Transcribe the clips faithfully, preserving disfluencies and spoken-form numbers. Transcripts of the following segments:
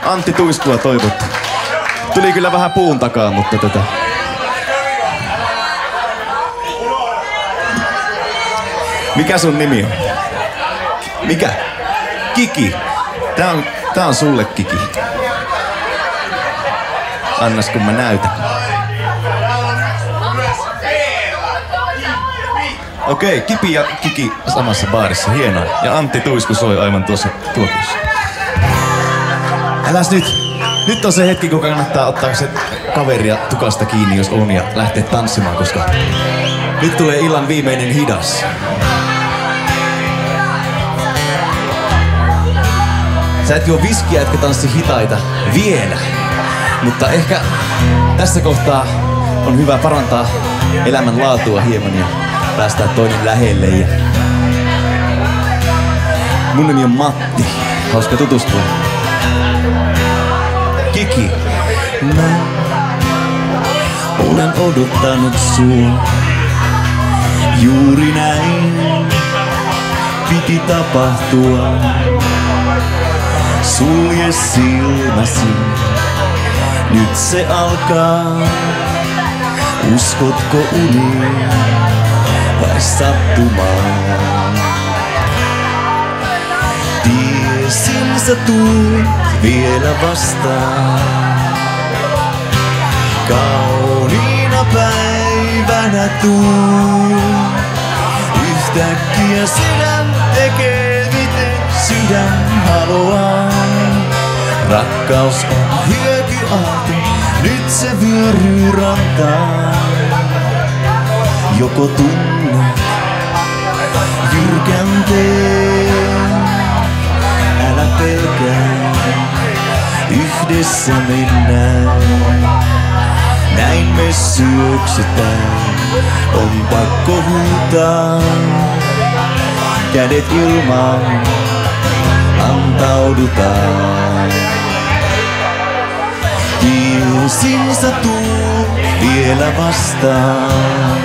Antti Tuiskua toivottu. Tuli kyllä vähän puun takaa, mutta tätä... Mikä sun nimi on? Mikä? Kiki. Tää on, tää on sulle, Kiki. Annas kun mä näytän. Okei, okay, Kipi ja Kiki samassa baarissa. Hienoa. Ja Antti Tuisku soi aivan tuossa tuokiossa. Äläs nyt. Nyt on se hetki, kun kannattaa ottaa se kaveria tukasta kiinni, jos on, ja lähteä tanssimaan, koska nyt tulee illan viimeinen hidas. Sä et juo viskiä, etkä tanssi hitaita vielä. Mutta ehkä tässä kohtaa on hyvä parantaa elämänlaatua hieman ja päästää toinen lähelle. Ja... Mun nimi on Matti. Hauska tutustua. Kiki. Mä olen odottanut sua. Juuri näin piti tapahtua. Sulje silmäsi. Nyt se alkaa. Uskotko uniin vai sattumaan? Tiesin sä tuut vielä vastaan. Kauniina päivänä tuu. Yhtäkkiä sydän tekee miten sydän haluaa. Rakkaus on hyökyaalto, nyt se vyöryy rantaan. Joko tunnet jyrkänteen, älä pelkää, yhdessä mennään. Näin me syöksytään, on pakko huutaa. Kädet ilmaan, antaudutaan. Tiesin sä tuut vielä vastaan.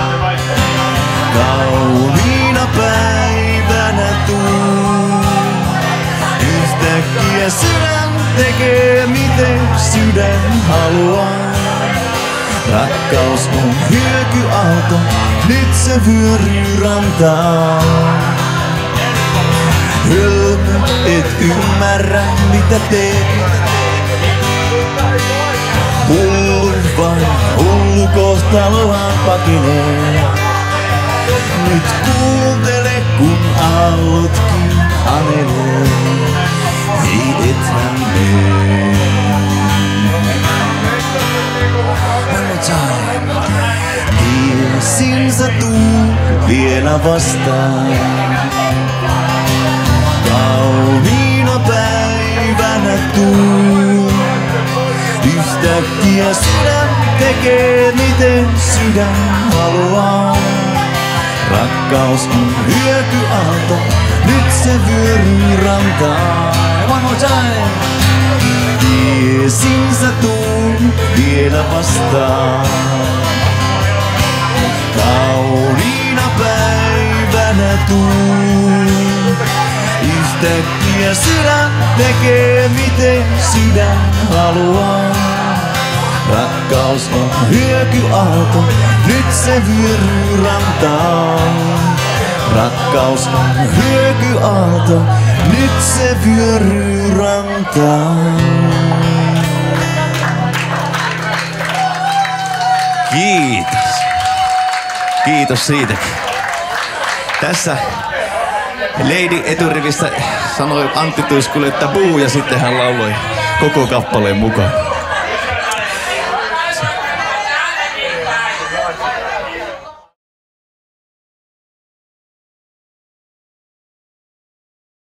Kauniina päivänä tuu. Yhtäkkiä sydän tekee miten sydän haluaa. Rakkaus on hyökyaalto, nyt se vyöryy rantaan. Hölmö, et ymmärrä mitä teet. Hullu vain, hullu kohtaloaan pakenee. Nyt kuuntele kun aallotkin anelee. Ei ethän mene. Tiesin sä tuut vielä vastaan. Kauniina päivänä tuu. Yhtäkkiä sydän tekee miten sydän haluaa. Rakkaus on hyökyaalto, nyt se vyöryy rantaan. One more time. Tiesin sä tuut vielä vastaan. Kauniina päivänä tuu. Yhtäkkiä sydän tekee miten sydän haluaa. Rakkaus on hyökyaalto, nyt se vyöryy rantaan. Rakkaus on hyökyaalto, nyt se vyöryy rantaan. Kiitos. Kiitos siitäkin. Tässä Lady eturivissä sanoi Antti Tuiskulle, että buu, ja sitten hän lauloi koko kappaleen mukaan.